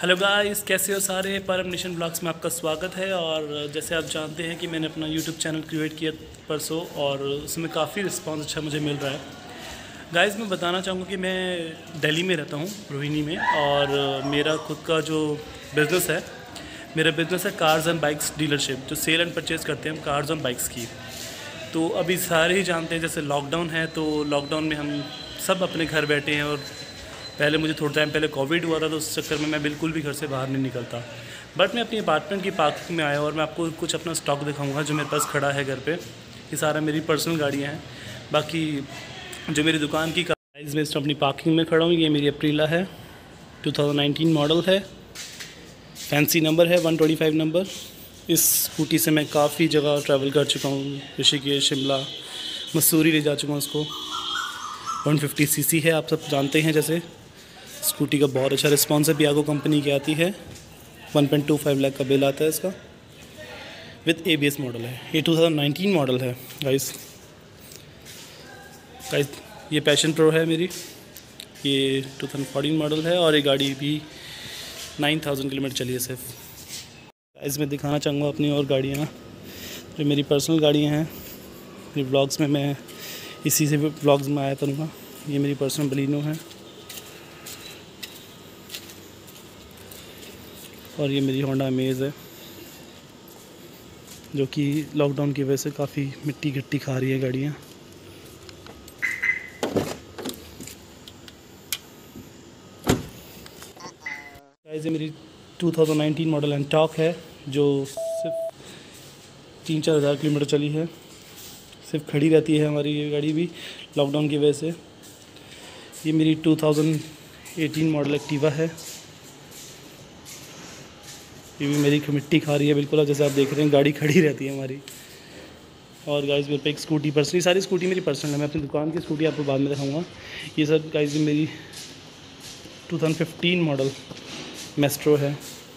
Hello guys, कैसे हो सारे। परम निशन ब्लॉग्स में आपका स्वागत है। और जैसे आप जानते हैं कि मैंने अपना यूट्यूब चैनल क्रिएट किया परसों और उसमें काफ़ी रिस्पांस अच्छा मुझे मिल रहा है। गाइस मैं बताना चाहूँगा कि मैं दिल्ली में रहता हूँ, रोहिणी में, और मेरा खुद का जो बिज़नेस है, मेरा बिज़नेस है कार्स एंड बाइक्स डीलरशिप, जो सेल एंड परचेज़ करते हैं हम कार्स एंड बाइक्स की। तो अभी सारे ही जानते हैं जैसे लॉकडाउन है, तो लॉकडाउन में हम सब अपने घर बैठे हैं। और पहले मुझे थोड़ा टाइम पहले कोविड हुआ था, तो उस चक्कर में मैं बिल्कुल भी घर से बाहर नहीं निकलता। बट मैं अपनी अपार्टमेंट की पार्किंग में आया और मैं आपको कुछ अपना स्टॉक दिखाऊंगा जो मेरे पास खड़ा है घर पे। ये सारा मेरी पर्सनल गाड़ियाँ हैं। बाकी जो मेरी दुकान की गाइस, मैं अपनी पार्किंग में खड़ा हूँ। ये मेरी अप्रीला है, 2019 मॉडल है, फैंसी नंबर है, 125 नंबर। इस स्कूटी से मैं काफ़ी जगह ट्रैवल कर चुका हूँ, ऋषिकेश, शिमला, मसूरी ले जा चुका हूँ उसको। 150 सीसी है, आप सब जानते हैं। जैसे स्कूटी का बहुत अच्छा रिस्पॉन्स है, पियागो कंपनी की आती है। 1.25 लाख का बिल आता है इसका, विद ABS मॉडल है। ये 2019 मॉडल है गाइस। ये पैशन प्रो है मेरी, ये 2014 मॉडल है। और ये गाड़ी भी 9000 किलोमीटर चली है सिर्फ। गाइस मैं दिखाना चाहूँगा अपनी और गाड़ियाँ जो मेरी पर्सनल गाड़ियाँ हैं। मेरे ब्लॉग्स में मैं इसी से भी ब्लॉग्स में आया करूँगा। ये मेरी पर्सनल बलिनो है और ये मेरी होंडा अमेज़ है, जो कि लॉकडाउन की वजह से काफ़ी मिट्टी घट्टी खा रही है गाड़ियाँ। ये मेरी 2019 मॉडल एंटॉक है, जो सिर्फ 3-4 हज़ार किलोमीटर चली है। सिर्फ खड़ी रहती है हमारी ये गाड़ी भी लॉकडाउन की वजह से। ये मेरी 2018 मॉडल एक्टिवा है, ये भी मेरी मिट्टी खा रही है बिल्कुल। जैसे आप देख रहे हैं गाड़ी खड़ी रहती है हमारी। और गाइस मेरे पे एक स्कूटी पर्सनल, सारी स्कूटी मेरी पर्सनल है। मैं अपनी दुकान की स्कूटी आपको बाद में दिखाऊंगा। ये सब गाइस मेरी 2015 मॉडल मेस्ट्रो है,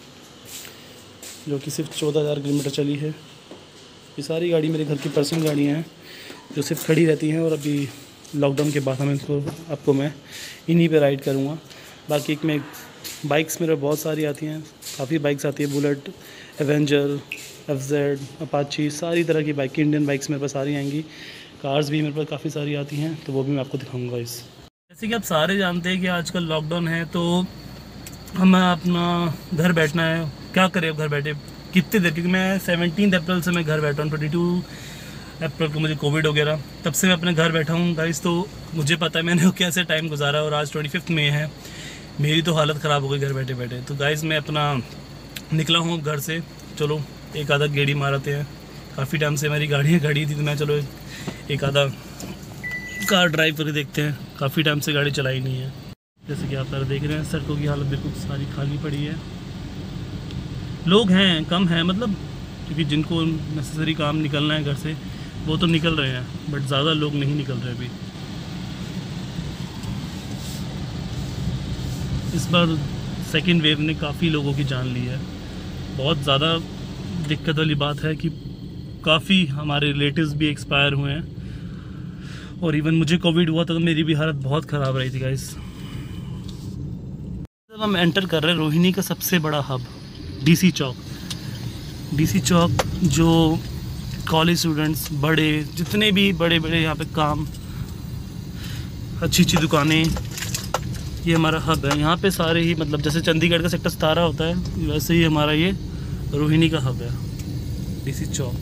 जो कि सिर्फ 14,000 किलोमीटर चली है। ये सारी गाड़ी मेरे घर की पर्सनल गाड़ियाँ हैं जो सिर्फ खड़ी रहती हैं। और अभी लॉकडाउन के बाद हमें आपको मैं इन्हीं पे राइड करूँगा। बाकी एक मैं बाइक्स मेरे बहुत सारी आती हैं, काफ़ी बाइक्स आती है। बुलेट, एवेंजर, FZ, अपाची, सारी तरह की बाइक, इंडियन बाइक्स मेरे पास सारी आएंगी। कार्स भी मेरे पास काफ़ी सारी आती हैं, तो वो भी मैं आपको दिखाऊंगा। इस जैसे कि आप सारे जानते हैं कि आजकल लॉकडाउन है, तो हमें अपना घर बैठना है। क्या करें अब घर बैठे कितनी देर, क्योंकि मैं 17 अप्रैल से मैं घर बैठा हूँ। 22 अप्रैल को मुझे कोविड हो गया, तब से मैं अपने घर बैठा हूँ गाइस। तो मुझे पता है मैंने कैसे टाइम गुजारा। और आज 25 मई है, मेरी तो हालत ख़राब हो गई घर बैठे बैठे। तो गाइस मैं अपना निकला हूँ घर से, चलो एक आधा गेड़ी मारते हैं। काफ़ी टाइम से मेरी गाड़ियाँ खड़ी थी, तो मैं चलो एक आधा कार ड्राइव करके देखते हैं। काफ़ी टाइम से गाड़ी चलाई नहीं है। जैसे कि आप सारे देख रहे हैं, सड़कों की हालत बिल्कुल सारी खाली पड़ी है। लोग हैं कम हैं, मतलब क्योंकि जिनको नेसेसरी काम निकलना है घर से वो तो निकल रहे हैं, बट ज़्यादा लोग नहीं निकल रहे अभी। इस बार सेकेंड वेव ने काफ़ी लोगों की जान ली है। बहुत ज़्यादा दिक्कत वाली बात है कि काफ़ी हमारे रिलेटिव्स भी एक्सपायर हुए हैं। और इवन मुझे कोविड हुआ था तो मेरी भी हालत बहुत ख़राब रही थी गाइस। जब हम एंटर कर रहे हैं रोहिणी का सबसे बड़ा हब, DC चौक। DC चौक जो कॉलेज स्टूडेंट्स, बड़े जितने भी बड़े यहाँ पे काम, अच्छी दुकानें, ये हमारा हब है। यहाँ पे सारे ही, मतलब जैसे चंडीगढ़ का सेक्टर 17 होता है, वैसे ही हमारा ये रोहिणी का हब है, DC चौक।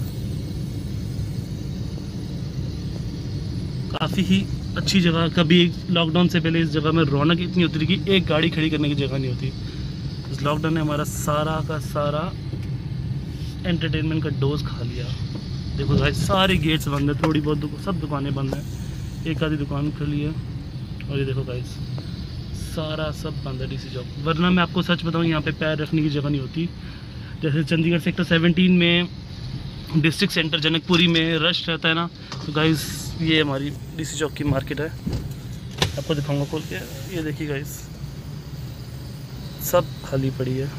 काफ़ी ही अच्छी जगह। कभी लॉकडाउन से पहले इस जगह में रौनक इतनी होती थी कि एक गाड़ी खड़ी करने की जगह नहीं होती। इस लॉकडाउन ने हमारा सारा का सारा एंटरटेनमेंट का डोज खा लिया। देखो भाई सारे गेट्स बंद है, थोड़ी बहुत सब दुकानें बंद हैं, एक आधी दुकान खुली है। और ये देखो गाइस सारा सब बंद है DC चौक। वरना मैं आपको सच बताऊं, यहाँ पे पैर रखने की जगह नहीं होती। जैसे चंडीगढ़ सेक्टर 17 में, डिस्ट्रिक्ट सेंटर जनकपुरी में रश रहता है ना, तो गाइस ये हमारी DC चौक की मार्केट है। आपको दिखाऊंगा खोल के। ये देखिए गाइस सब खाली पड़ी है।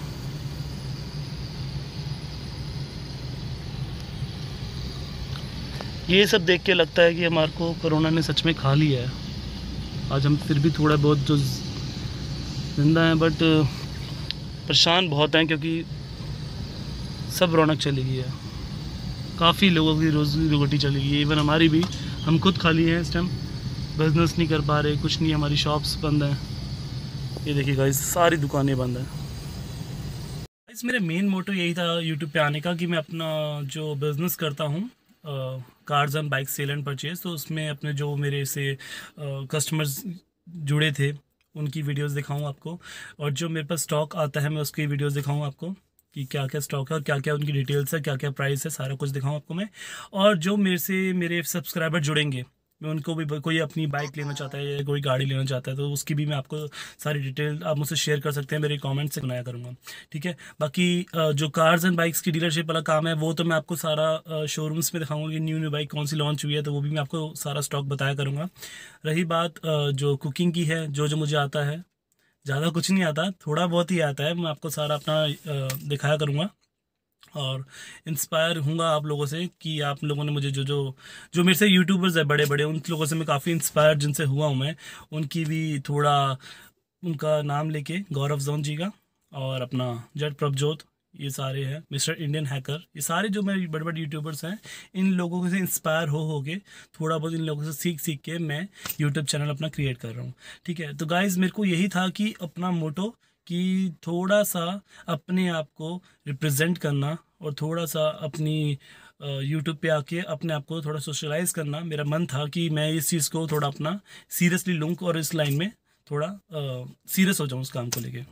ये सब देख के लगता है कि हमारे को कोरोना ने सच में खा लिया है। आज हम फिर भी थोड़ा बहुत जो जिंदा हैं, बट परेशान बहुत हैं क्योंकि सब रौनक चली गई है, काफ़ी लोगों की रोज़ी रोटी चली गई है, इवन हमारी भी। हम खुद खाली हैं इस टाइम, बिज़नेस नहीं कर पा रहे, कुछ नहीं, हमारी शॉप्स बंद हैं। ये देखिए गाइस, सारी दुकानें बंद हैं। गाइस मेरा मेन मोटो यही था यूट्यूब पे आने का कि मैं अपना जो बिज़नेस करता हूँ cars and bike sale and purchase, तो उसमें अपने जो मेरे से कस्टमर्स जुड़े थे उनकी वीडियोस दिखाऊं आपको, और जो मेरे पास स्टॉक आता है मैं उसकी वीडियोस दिखाऊं आपको कि क्या क्या स्टॉक है और क्या क्या उनकी डिटेल्स है, क्या क्या प्राइस है, सारा कुछ दिखाऊं आपको मैं। और जो मेरे सब्सक्राइबर जुड़ेंगे, मैं उनको भी, कोई अपनी बाइक लेना चाहता है या कोई गाड़ी लेना चाहता है तो उसकी भी मैं आपको सारी डिटेल आप मुझसे शेयर कर सकते हैं, मेरे कमेंट से बनाया करूँगा, ठीक है। बाकी जो कार्स एंड बाइक्स की डीलरशिप वाला काम है वो तो मैं आपको सारा शोरूम्स में दिखाऊंगा कि न्यू बाइक कौन सी लॉन्च हुई है, तो वो भी मैं आपको सारा स्टॉक बताया करूँगा। रही बात जो कुकिंग की है, जो मुझे आता है, ज़्यादा कुछ नहीं आता, थोड़ा बहुत ही आता है, मैं आपको सारा अपना दिखाया करूँगा। और इंस्पायर हूँगा आप लोगों से कि आप लोगों ने मुझे जो मेरे से यूट्यूबर्स है बड़े बड़े, उन लोगों से मैं काफ़ी इंस्पायर जिनसे हुआ हूँ मैं, उनकी भी थोड़ा उनका नाम लेके, गौरव जोन जी का और अपना जट प्रभजोत, ये सारे हैं, मिस्टर इंडियन हैकर, ये सारे जो मेरे बड़े बड़े यूट्यूबर्स हैं, इन लोगों से इंस्पायर हो के थोड़ा बहुत इन लोगों से सीख के मैं यूट्यूब चैनल अपना क्रिएट कर रहा हूँ, ठीक है। तो गाइज़ मेरे को यही था कि अपना मोटो कि थोड़ा सा अपने आप को रिप्रेजेंट करना और थोड़ा सा अपनी यूट्यूब पे आके अपने आप को थोड़ा सोशलाइज करना, मेरा मन था कि मैं इस चीज़ को थोड़ा अपना सीरियसली लूँ और इस लाइन में थोड़ा सीरियस हो जाऊँ उस काम को लेके।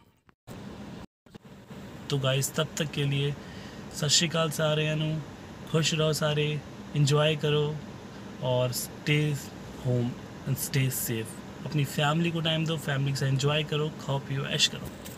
तो गाइस तब तक के लिए सत श्री अकाल सारे नू, खुश रहो सारे, इंजॉय करो और stay home and stay safe. अपनी फैमिली को टाइम दो, फैमिली के साथ इंजॉय करो, खाओ पियो, ऐश करो।